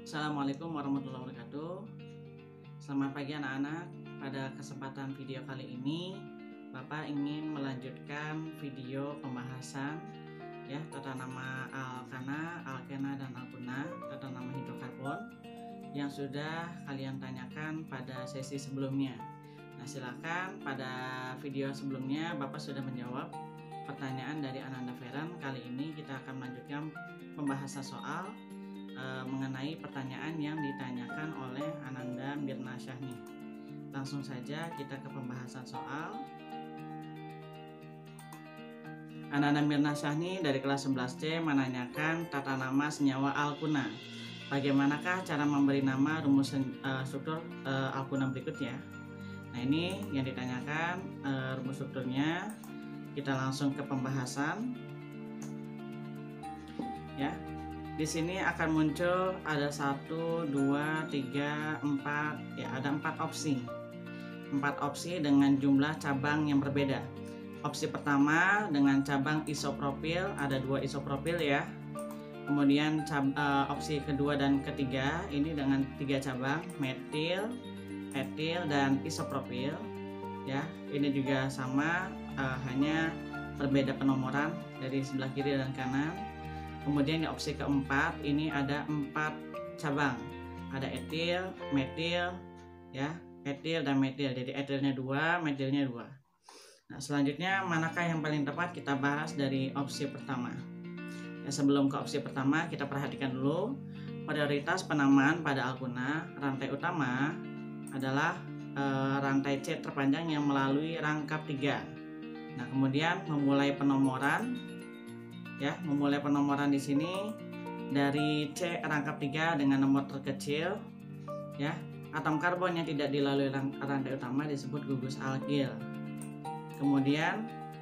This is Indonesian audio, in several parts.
Assalamualaikum warahmatullahi wabarakatuh. Selamat pagi anak-anak. Pada kesempatan video kali ini Bapak ingin melanjutkan video pembahasan tata nama alkana, alkena, dan alkuna, tata nama hidrokarbon yang sudah kalian tanyakan pada sesi sebelumnya. Nah, silakan, pada video sebelumnya Bapak sudah menjawab pertanyaan dari Ananda Feren. Kali ini kita akan melanjutkan pembahasan soal mengenai pertanyaan yang ditanyakan oleh Ananda Mirna Syahni. Langsung saja kita ke pembahasan soal. Ananda Mirna Syahni dari kelas 11C menanyakan tata nama senyawa alkuna. Bagaimanakah cara memberi nama rumus struktur alkuna berikut ya? Nah, ini yang ditanyakan rumus strukturnya. Kita langsung ke pembahasan ya. Di sini akan muncul ada 1, 2, 3, 4 ya, ada 4 opsi. 4 opsi dengan jumlah cabang yang berbeda. Opsi pertama dengan cabang isopropil, ada 2 isopropil ya. Kemudian opsi kedua dan ketiga ini dengan 3 cabang, metil, etil, dan isopropil ya. Ini juga sama, hanya berbeda penomoran dari sebelah kiri dan kanan. Kemudian di opsi keempat ini ada 4 cabang, ada etil, metil ya, etil dan metil. Jadi etilnya 2, metilnya 2. Nah, selanjutnya manakah yang paling tepat, kita bahas dari opsi pertama ya. Sebelum ke opsi pertama, kita perhatikan dulu prioritas penamaan pada alkuna. Rantai utama adalah rantai C terpanjang yang melalui rangkap 3. Nah, kemudian memulai penomoran ya, memulai penomoran di sini dari C rangkap 3 dengan nomor terkecil ya. Atom karbon yang tidak dilalui rantai utama disebut gugus alkil. Kemudian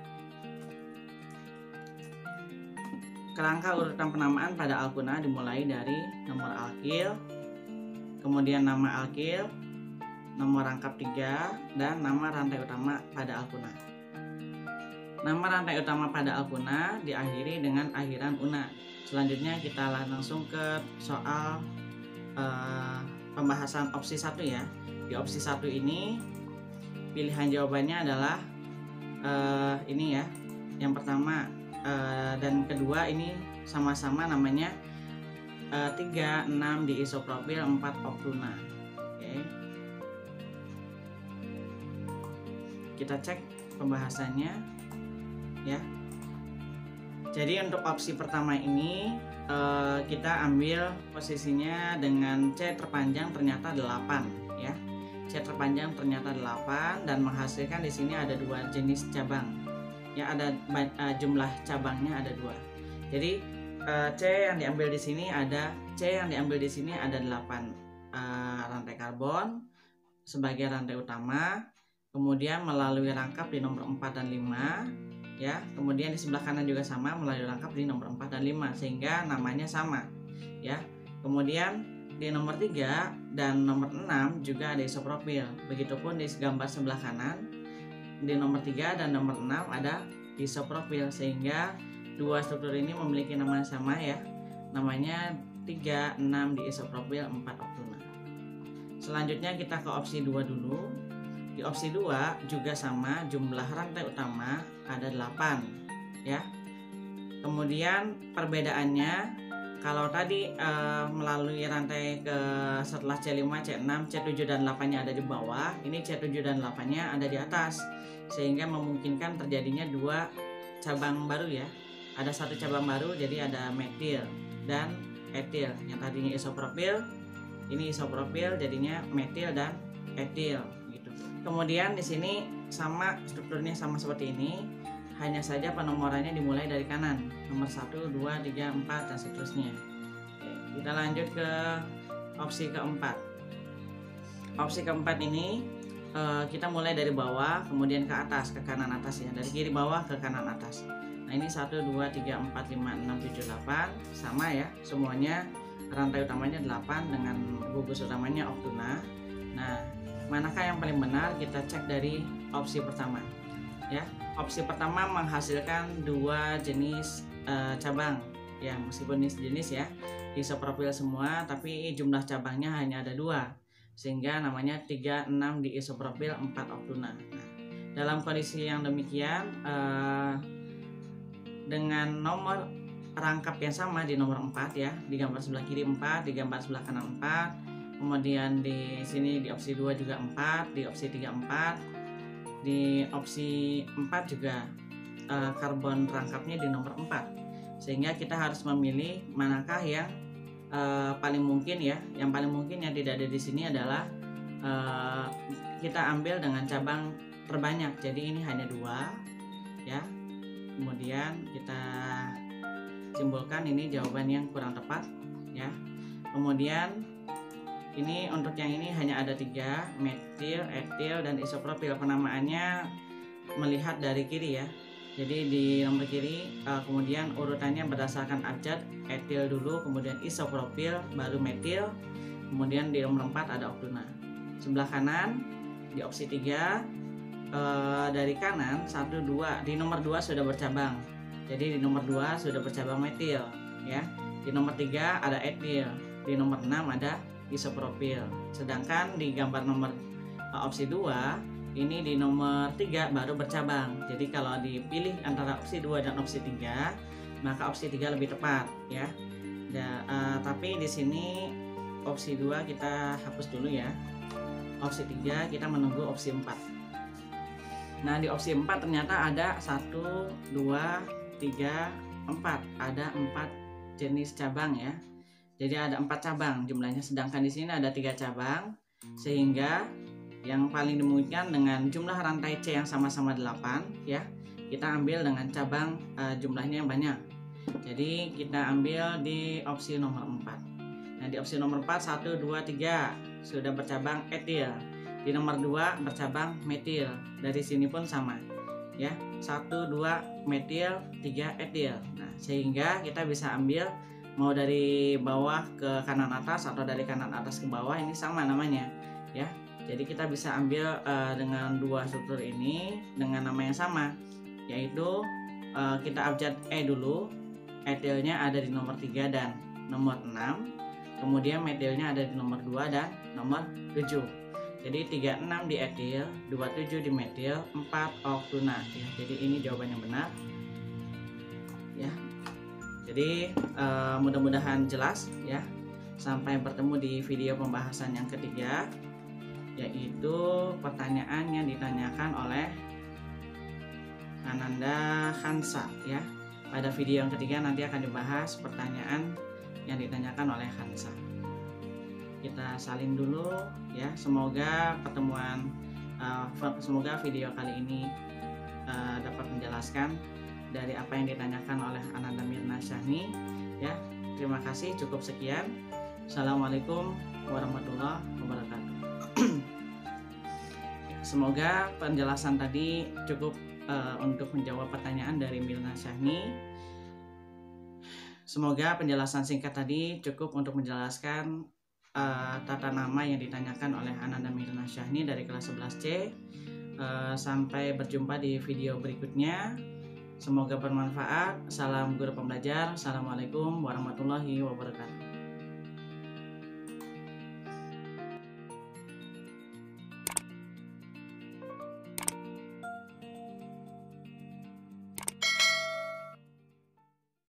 kerangka urutan penamaan pada alkuna dimulai dari nomor alkil, kemudian nama alkil, nomor rangkap 3, dan nama rantai utama pada alkuna. Nama rantai utama pada alkuna diakhiri dengan akhiran una. Selanjutnya kita langsung ke soal pembahasan opsi 1 ya. Di opsi 1 ini pilihan jawabannya adalah ini ya. Yang pertama dan kedua ini sama-sama namanya 3, 6 di isopropil, 4 oktuna. Oke. Kita cek pembahasannya ya. Jadi untuk opsi pertama ini kita ambil posisinya dengan C terpanjang ternyata 8 ya. C terpanjang ternyata 8 dan menghasilkan di sini ada 2 jenis cabang. Ya, ada jumlah cabangnya ada 2. Jadi C yang diambil di sini ada 8 rantai karbon sebagai rantai utama. Kemudian melalui rangkap di nomor 4 dan 5 ya. Kemudian di sebelah kanan juga sama, melalui rangkap di nomor 4 dan 5 sehingga namanya sama ya. Kemudian di nomor 3 dan nomor 6 juga ada isopropil. Begitupun di gambar sebelah kanan di nomor 3 dan nomor 6 ada isopropil sehingga 2 struktur ini memiliki nama yang sama ya. Namanya 3, 6 di isopropil, 4 oktuna. Selanjutnya kita ke opsi 2 dulu. Di opsi 2 juga sama, jumlah rantai utama ada 8 ya. Kemudian perbedaannya, kalau tadi melalui rantai ke setelah C5, C6, C7 dan 8-nya ada di bawah, ini C7 dan 8-nya ada di atas sehingga memungkinkan terjadinya 2 cabang baru ya. Ada 1 cabang baru, jadi ada metil dan etil. Yang tadinya isopropil, ini isopropil jadinya metil dan etil. Kemudian di sini sama, strukturnya sama seperti ini, hanya saja penomorannya dimulai dari kanan, nomor 1, 2, 3, 4 dan seterusnya. Oke, kita lanjut ke opsi keempat. Opsi keempat ini kita mulai dari bawah kemudian ke atas, ke kanan atas ya, dari kiri bawah ke kanan atas. Nah, ini 1, 2, 3, 4, 5, 6, 7, 8 sama ya, semuanya rantai utamanya 8 dengan gugus utamanya oktuna. Nah, manakah yang paling benar, kita cek dari opsi pertama ya. Opsi pertama menghasilkan 2 jenis cabang ya, meskipun ini sejenis ya, isopropil semua, tapi jumlah cabangnya hanya ada 2, sehingga namanya 36 di isopropil 4 oktuna. Nah, dalam kondisi yang demikian dengan nomor rangkap yang sama di nomor 4 ya, di gambar sebelah kiri 4, di gambar sebelah kanan 4, kemudian di sini di opsi 2 juga 4, di opsi 3 4, di opsi 4 juga karbon rangkapnya di nomor 4, sehingga kita harus memilih manakah yang paling mungkin ya. Yang paling mungkin yang tidak ada di sini adalah kita ambil dengan cabang terbanyak, jadi ini hanya 2 ya. Kemudian kita simpulkan ini jawaban yang kurang tepat ya. Kemudian ini untuk yang ini hanya ada 3, metil, etil, dan isopropil. Penamaannya melihat dari kiri ya. Jadi di nomor kiri kemudian urutannya berdasarkan abjad, etil dulu, kemudian isopropil, baru metil, kemudian di nomor 4 ada oktuna. Sebelah kanan di opsi 3 dari kanan 1, 2, di nomor 2 sudah bercabang. Jadi di nomor 2 sudah bercabang metil ya. Di nomor 3 ada etil, di nomor 6 ada isopropil. Sedangkan di gambar nomor opsi 2 ini di nomor 3 baru bercabang. Jadi kalau dipilih antara opsi 2 dan opsi 3, maka opsi 3 lebih tepat ya. Tapi di sini opsi 2 kita hapus dulu ya. Opsi 3 kita menunggu opsi 4. Nah, di opsi 4 ternyata ada 1, 2, 3, 4. Ada 4 jenis cabang ya. Jadi ada 4 cabang jumlahnya, sedangkan di sini ada 3 cabang, sehingga yang paling dimungkinkan dengan jumlah rantai C yang sama-sama 8 ya, kita ambil dengan cabang jumlahnya yang banyak. Jadi kita ambil di opsi nomor 4. Nah, di opsi nomor 4 1, 2, 3 sudah bercabang etil. Di nomor 2 bercabang metil. Dari sini pun sama ya, 1, 2 metil, 3 etil. Nah, sehingga kita bisa ambil mau dari bawah ke kanan atas atau dari kanan atas ke bawah, ini sama namanya ya. Jadi kita bisa ambil dengan 2 struktur ini dengan nama yang sama, yaitu kita abjad E dulu. Etilnya ada di nomor 3 dan nomor 6, kemudian metilnya ada di nomor 2 dan nomor 7. Jadi 36 di etil, 27 di metil, 4 oktuna ya. Jadi ini jawaban yang benar ya. Jadi mudah-mudahan jelas ya. Sampai bertemu di video pembahasan yang ketiga, yaitu pertanyaan yang ditanyakan oleh Ananda Hansa ya. Pada video yang ketiga nanti akan dibahas pertanyaan yang ditanyakan oleh Hansa. Kita salin dulu ya. Semoga semoga video kali ini dapat menjelaskan dari apa yang ditanyakan oleh Ananda Mirna Syahni ya. Terima kasih, cukup sekian. Assalamualaikum warahmatullahi wabarakatuh. Semoga penjelasan tadi cukup untuk menjawab pertanyaan dari Mirna Syahni. Semoga penjelasan singkat tadi cukup untuk menjelaskan tata nama yang ditanyakan oleh Ananda Mirna Syahni dari kelas 11C. Sampai berjumpa di video berikutnya. Semoga bermanfaat. Salam guru pembelajar. Assalamualaikum warahmatullahi wabarakatuh.